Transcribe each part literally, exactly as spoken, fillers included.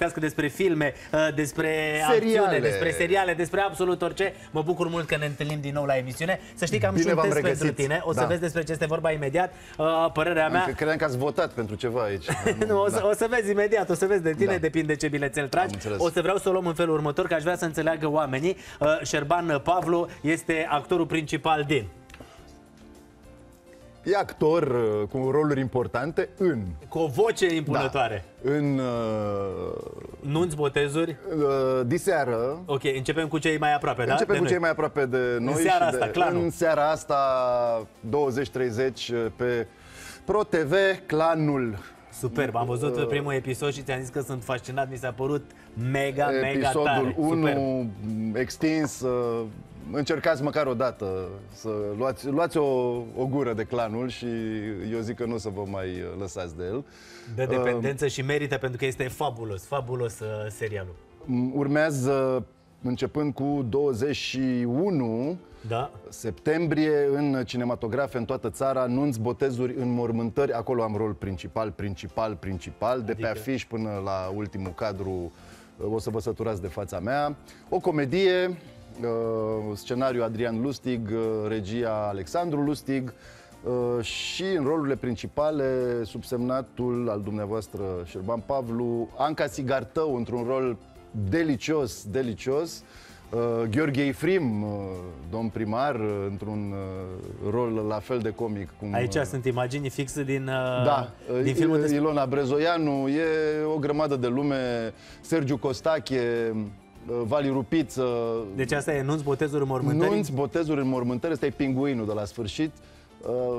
vorbească despre filme, despre seriale. acțiune, despre seriale, despre absolut orice. Mă bucur mult că ne întâlnim din nou la emisiune. Să știi că am Bine și un test regăsit. pentru tine. O să da. vezi despre ce este vorba imediat. Părerea mea... Credeam că ați votat pentru ceva aici. nu, o, să, da. o să vezi imediat, o să vezi de tine, da. depinde ce bilețel tragi. O să vreau să o luăm în felul următor, că aș vrea să înțeleagă oamenii. Șerban Pavlu este actorul principal din... E actor uh, cu roluri importante în... Cu o voce impunătoare. Da, în... Uh, Nunți, botezuri. Uh, diseară. Ok, începem cu cei mai aproape, da? Începem de cu noi. cei mai aproape de noi. În seara și asta, de, Clanul. În seara asta, douăzeci treizeci pe Pro T V, Clanul. Superb, am văzut uh, primul episod și ți-am zis că sunt fascinat, mi s-a părut mega, mega tare. Episodul unu extins, uh, încercați măcar o dată să luați, luați o, o gură de Clanul și eu zic că nu o să vă mai lăsați de el. De dependență uh, și merită, pentru că este fabulos, fabulos uh, serialul. Urmează, începând cu douăzeci și unu da. septembrie, în cinematografe în toată țara, nunți, botezuri, înmormântări. Acolo am rol principal, principal, principal, de adică... pe afiș până la ultimul cadru. O să vă săturați de fața mea. O comedie, scenariu Adrian Lustig, regia Alexandru Lustig și în rolurile principale subsemnatul al dumneavoastră Șerban Pavlu, Anca Sigartău într-un rol delicios, delicios, Uh, Gheorghe Ifrim, uh, domn primar, uh, într-un uh, rol la fel de comic. Cum, Aici uh, sunt imagini fixe din, uh, da, din filmul de... de... Ilona Brezoianu, e o grămadă de lume, Sergiu Costache, uh, Vali Rupiță. Deci asta e nunți, botezuri, înmormântări? Nunți, botezuri, înmormântări, ăsta e Pinguinul de la sfârșit. Uh,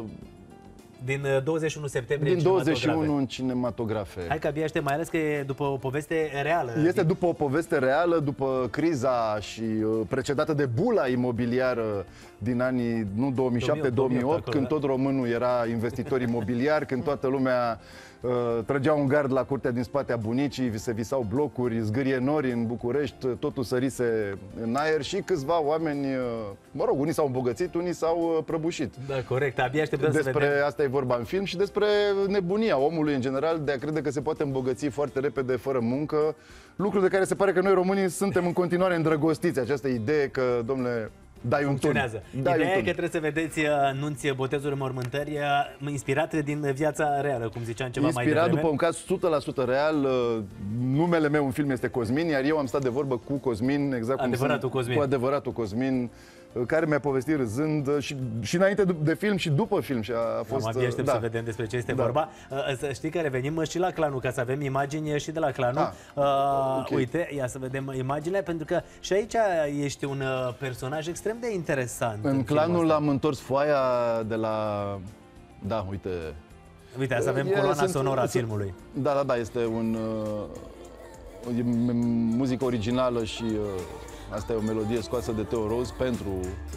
Din douăzeci și unu septembrie Din douăzeci și unu în cinematografe. Hai că abia aștept, mai ales că e după o poveste reală. Este după o poveste reală, după criza și uh, precedată de bula imobiliară din anii, nu două mii șapte două mii opt, când tot românul era investitor imobiliar, când toată lumea uh, trăgea un gard la curtea din spate a bunicii, se visau blocuri, zgârie nori în București, totul sărise în aer și câțiva oameni, uh, mă rog, unii s-au îmbogățit, unii s-au uh, prăbușit. Da, corect, abia așteptăm să vedem. Despre asta e vorba în film și despre nebunia omului în general de a crede că se poate îmbogăți foarte repede fără muncă, lucru de care se pare că noi românii suntem în continuare îndrăgostiți, această idee că, domnule, dai un turn. Ideea e că trebuie să vedeți nunți, botezuri, mormântări inspirate din viața reală, cum ziceam ceva mai devreme. Inspirat după un caz o sută la sută real. Numele meu în film este Cosmin, iar eu am stat de vorbă cu Cosmin, exact cum adevăratul Cosmin. Cu adevăratul Cosmin, care mi-a povestit râzând și, și înainte de film și după film. Și a fost, am aștept da. să vedem despre ce este da. vorba. Să știi că revenim și la Clanul, ca să avem imagini și de la Clanul. Ah, uh, okay. Uite, ia să vedem imaginile, pentru că și aici ești un personaj extrem de interesant. În, în Clanul am întors foaia de la... Da, uite... Uite, să avem e, coloana sunt, sonoră a filmului. Da, da, da, este un... Uh, e muzică originală și... Uh, Asta e o melodie scoasă de Theo Rose pentru...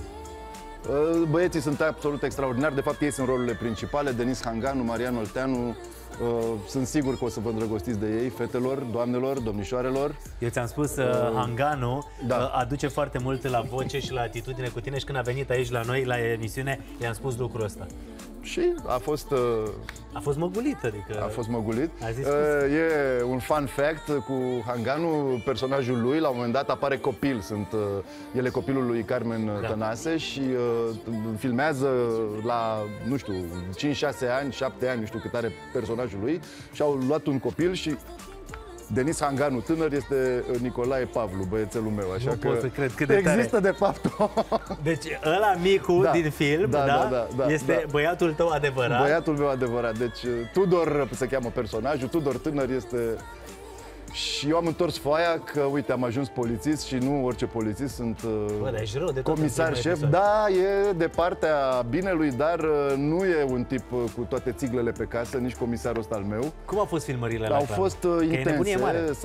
Băieții sunt absolut extraordinari, de fapt ei sunt rolurile principale, Denis Hanganu, Marian Olteanu, sunt sigur că o să vă îndrăgostiți de ei, fetelor, doamnelor, domnișoarelor. Eu ți-am spus, uh, Hanganu da. aduce foarte mult la voce și la atitudine cu tine și când a venit aici la noi, la emisiune, i-am spus lucrul ăsta. Și a fost... Uh, a fost măgulit, adică... A fost măgulit. A zis uh, e un fun fact cu Hanganu, personajul lui, la un moment dat apare copil. Sunt, uh, el e copilul lui Carmen da. Tănase și uh, filmează la, nu știu, cinci șase ani, șapte ani, nu știu cât are personajul lui și au luat un copil și Denis Hanganu tânăr este Nicolae Pavlu, băiețelul meu, așa nu că pot să cred cât de există tare. De fapt. Deci ăla micu da, din film, da, da, da, da, da, este da. băiatul tău adevărat. Băiatul meu adevărat. Deci Tudor se cheamă personajul, Tudor tânăr este... Și eu am întors foaia că, uite, am ajuns polițist și nu orice polițist, sunt Bă, rău de comisar șef. Episod. Da, e de partea binelui, dar nu e un tip cu toate țiglele pe casă, nici comisarul ăsta al meu. Cum au fost filmările la Au Clan? fost uh, intense,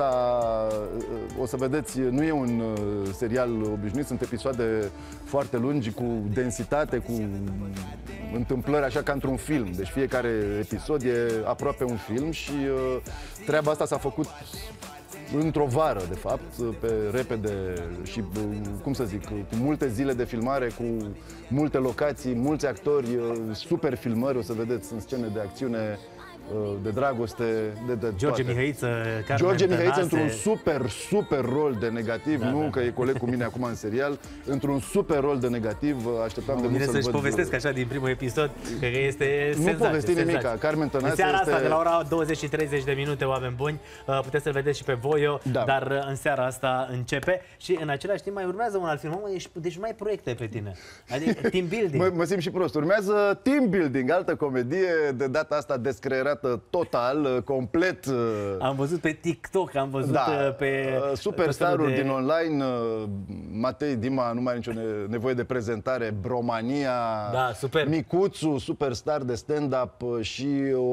o să vedeți, nu e un uh, serial obișnuit, sunt episoade foarte lungi, cu densitate, cu întâmplări, așa ca într-un film. Deci fiecare episod e aproape un film și uh, treaba asta s-a făcut într-o vară, de fapt, pe repede și, cum să zic, cu multe zile de filmare, cu multe locații, mulți actori, super filmări, o să vedeți în scene de acțiune de dragoste, de, de George toate. Mihăiță, Carmen George Mihăiță Tănase. într-un super, super rol de negativ, Da, nu da. că e coleg cu mine acum în serial, într-un super rol de negativ, așteptam de mult Bine să-l să-și văd. povestesc așa din primul episod, că este Nu senzație. povesti nimica, senzație. Carmen Tănase În seara este... asta, de la ora douăzeci și treizeci de minute, oameni buni, uh, puteți să-l vedeți și pe Voio, Da. dar uh, în seara asta începe și în același timp mai urmează un alt film. Mamă, ești, deci mai proiecte pe tine. Adică team building. Mă, mă simt și prost. Urmează Team Building, altă comedie, de data asta descreierată total, complet. Am văzut pe TikTok, am văzut Da, uh, pe... uh, superstaruri de... din online, uh, Matei Dima nu mai are nicio ne- nevoie de prezentare, Bromania, Da, super. Micuțu, superstar de stand-up uh, și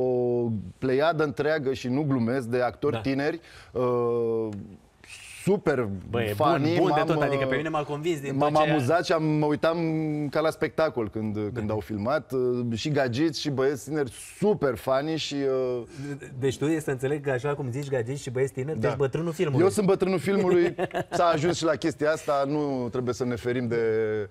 o pleiadă întreagă și nu glumesc de actori Da. tineri. Uh, super Bă, e funny, bun, bun de m-am, tot, adică pe uh, mine m-a convins din M-am tot ce... amuzat și am, mă uitam ca la spectacol când, când au filmat. Uh, Și gagiți și băieți tineri super funny și... Uh, Deci tu e să înțeleg că așa cum zici gagici și băieți tineri, da. Deci bătrânul filmului. Eu sunt bătrânul filmului, s-a ajuns și la chestia asta, nu trebuie să ne ferim de,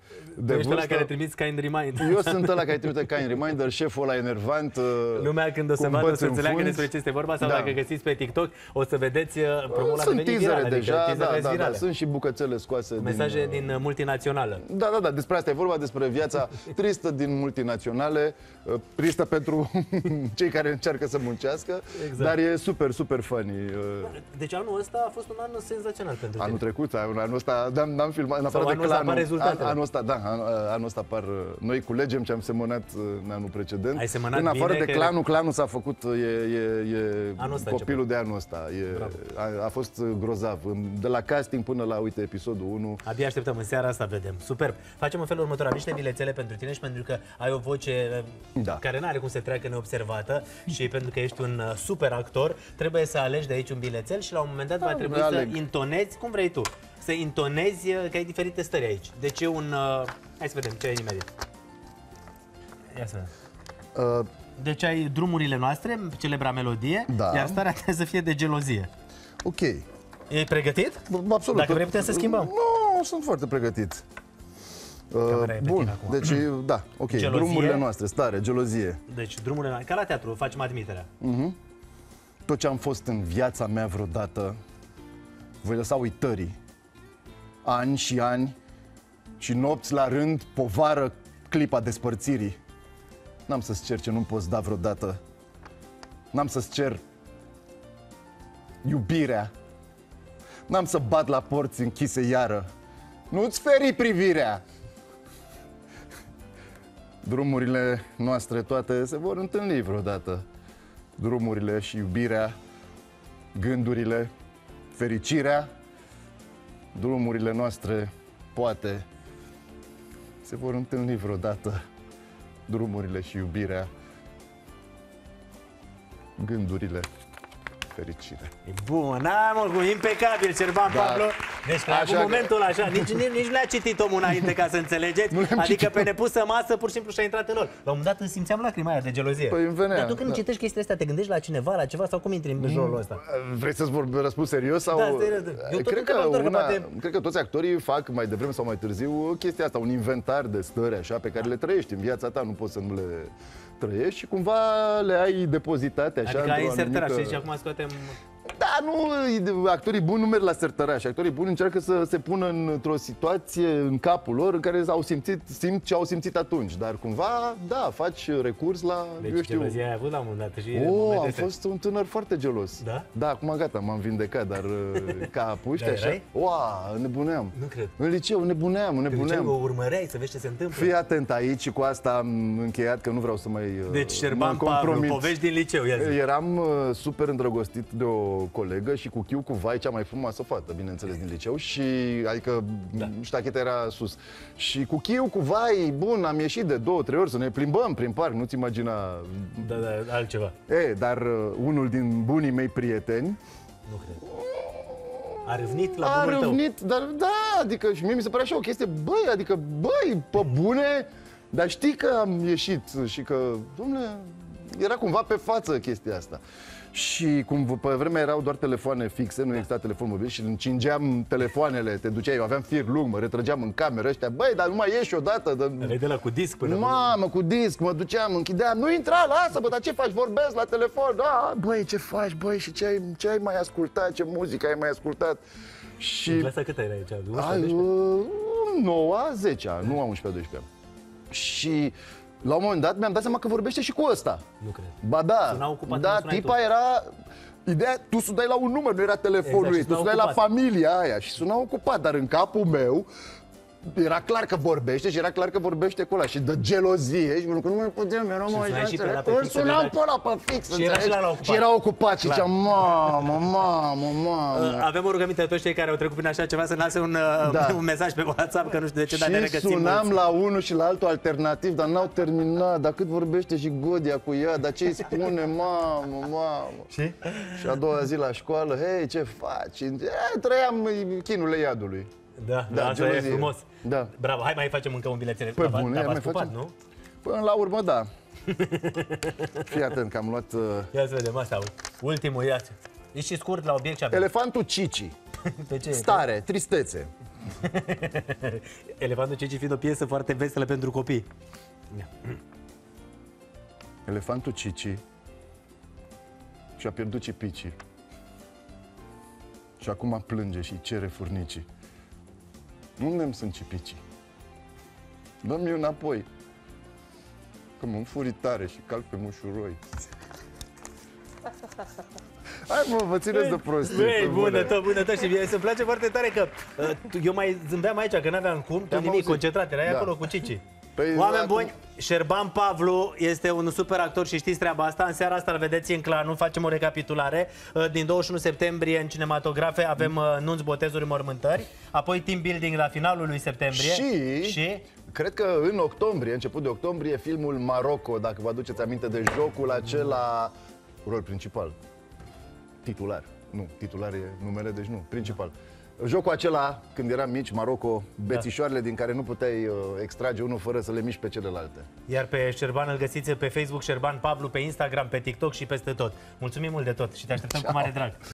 de Tu ești ăla vârstă. care trimiți kind reminder. Eu sunt ăla care trimite ca în reminder, șeful ăla enervant. uh, Lumea când o să cu vadă o băț să în înțeleagă fund. despre ce este vorba sau Da. dacă găsiți pe TikTok o să vedeți uh, promul a Sunt devenit teasere viral, deja, adică da, teasere da, da, virale. sunt și bucățele scoase Mesaje din... din uh, multinațională. Da, da, da, despre asta e vorba, despre viața tristă din multinaționale, uh, tristă pentru cei care încearcă să muncească, Exact. dar e super, super funny. uh, Deci anul ăsta a fost un an senzațional pentru Anul tine. trecut, anul, anul ăsta, n-am, n-am filmat, în afară de anul ăsta Clanul. apar rezultatele. An, anul ăsta, da, an, anul ăsta apar, noi culegem ce am semănat în anul precedent. Ai semănat în afară bine de că- Clanul, Clanul s-a făcut, e, e, e Anul ăsta copilul de anul ăsta. E, a, a fost grozav. De la casting până la, uite, episodul unu. Abia așteptăm, în seara asta vedem. Superb. Facem în felul următor, am niște bilețele pentru tine și pentru că ai o voce uh, Da. care nu are cum să treacă neobservată și pentru că ești un uh, super actor, trebuie să alegi de aici un bilețel și la un moment dat va trebui aleg. să intonezi, cum vrei tu, să intonezi, uh, că ai diferite stări aici. Deci e un... Uh, hai să vedem ce ai imediat. Ia să vedem. Uh, Deci ai drumurile noastre, celebra melodie, Da. iar starea trebuie să fie de gelozie. ok. E pregătit? Absolut. Dacă vrei putem să schimbăm. Nu, sunt foarte pregătit. Uh, Camera e pe bun, tine acum. deci, da, ok. Gelozie. Drumurile noastre, stare, gelozie. Deci drumurile noastre, ca la teatru, facem admiterea. Tot ce am fost în viața mea vreodată, voi lăsa uitării. Ani și ani și nopți la rând povară clipa despărțirii. N-am să-ți cer ce nu poți da vreodată. N-am să-ți cer iubirea. N-am să bat la porți închise iară. Nu-ți feri privirea. Drumurile noastre toate se vor întâlni vreodată. Drumurile și iubirea, gândurile, fericirea, drumurile noastre poate se vor întâlni vreodată. Drumurile și iubirea, gândurile, fericirea. E bun, da, mă, cu impecabil, Șerban Da. Pablo. Deci la Așa că- momentul ăla, așa, nici, nici, nici nu le-a citit omul înainte ca să înțelegeți. Nu le-am Adică citit. pe nepusă masă, pur și simplu și-a intrat în rol. La un moment dat simțeam lacrima aia de gelozie. Păi îmi venea, Dar tu când da. citești chestia asta, te gândești la cineva, la ceva sau cum intri în jurul ăsta? Vrei să-ți vorb, răspund serios? Sau... Da, serios. Eu tot cred, că întrebam doar că una, poate- cred că toți actorii fac mai devreme sau mai târziu chestia asta, un inventar de stări așa, pe care le trăiești în viața ta, nu poți să nu le trăiești și cumva le ai depozitate așa. Adică ai într-o insertăraș anumită- și acum scoatem... Da, nu, actorii buni nu merg la sertăraș. Actorii buni încearcă să se pună într-o situație în capul lor în care au simțit, simt ce au simțit atunci. Dar cumva, da, faci recurs la, eu Deci știu... gelozia ai avut la un moment dat și Oh, momente am astea. fost un tânăr foarte gelos. Da? Da, acum gata, m-am vindecat, dar uh, ca puște Da, așa... erai? Oa, nebuneam. Nu cred. În liceu nebuneam, Te duceai, o nebuneam. urmăreai să vezi ce se întâmplă. Fii atent aici și cu asta am încheiat că nu vreau să mai uh, Deci mă Șerban Pablo, compromit. povești din liceu, ia zi. Eram uh, super îndrăgostit de o colegă și cu chiu cu vai, cea mai frumoasă fată, bineînțeles, din liceu și, adică, Da. ștacheta era sus. Și cu chiu cu vai, bun, am ieșit de două, trei ori să ne plimbăm prin parc, nu-ți imagina. Da, da, altceva. E, dar uh, unul din bunii mei prieteni Nu cred. A râvnit la a bunul tău. râvnit, dar da, adică și mie mi se părea așa o chestie, băi, adică, băi, pe bune, dar știi că am ieșit și că, dom'le, era cumva pe față chestia asta. Și cum pe vremea erau doar telefoane fixe, nu exista telefon mobil și încingeam telefoanele, te duceai, eu aveam fir lung, mă retrăgeam în cameră ăștia, băi, dar nu mai ieși odată. Aveai de la cu disc până... Mamă, cu disc, mă duceam, închideam, nu intra, lasă, bă, dar ce faci, vorbesc la telefon, da, băi, ce faci, băi, și ce ai, ce ai mai ascultat, ce muzică ai mai ascultat? Și... În clasa câtă era aici? nouă, zece, nu a unsprezece doisprezece. Și la un moment dat mi-am dat seama că vorbește și cu ăsta. Nu cred. Ba da, Suna ocupat, da, tipa tu. Era... Ideea, tu sunai la un număr, nu era telefonul exact, ei, tu sunai ocupat. La familia aia și suna ocupat, dar în capul meu era clar că vorbește și era clar că vorbește cu ăla și de gelozie și că nu mai puteam, era mai îl sunam pe ăla pe fix, și era, și, și era ocupat și ziceam, mamă, mamă, mamă. Avem o rugăminte de toți cei care au trecut prin așa ceva să lase un, da. un mesaj pe WhatsApp, că nu știu de ce, dar ne regăsim. Și sunam mulți. La unul și la altul alternativ, dar n-au terminat, dar cât vorbește și Godia cu ea, dar ce îi spune, mamă, mamă. Și? Și a doua zi la școală, hei, ce faci? E, trăiam chinurile iadului. Da, da, asta e frumos. Da. Bravo, hai mai facem încă un bilețel. Păi bun, mai mai scupat, facem? Nu? Până la urmă, da. Fii atent că am luat... Uh... Ia să vedem asta, ultimul, ia. E și scurt la obiect ce avem. Elefantul Cici. Pe ce? Stare, tristețe. Elefantul Cici fiind o piesă foarte veselă pentru copii. Elefantul Cici și-a pierdut cipicii. Și acum plânge și cere furnicii. Unde-mi sunt cipicii? Dă-mi înapoi, că mă înfuri tare și calc pe mușuroi. Hai mă, vă țineți de prostii. Băi, bună tot, bună tot. Și mie îmi place foarte tare că uh, eu mai zâmbeam aici, că n-aveam cum, tu nimic, concentrat, erai da. acolo cu Cici. Păi, oameni buni, acum... Șerban Pavlu este un super actor și știți treaba asta. În seara asta îl vedeți în Clanul, facem o recapitulare. Din douăzeci și unu septembrie în cinematografe avem nunți, botezuri, mormântări. Apoi team building la finalul lui septembrie. Și, și cred că în octombrie, început de octombrie, filmul Marocco, dacă vă aduceți aminte de jocul acela, rol principal. Titular. Nu, titular e numele, deci nu, principal. Jocul acela, când eram mici, Marocco, bețișoarele din care nu puteai uh, extrage unul fără să le miști pe celelalte. Iar pe Șerban îl găsiți pe Facebook, Șerban Pavlu, pe Instagram, pe TikTok și peste tot. Mulțumim mult de tot și te așteptăm Ciao. Cu mare drag.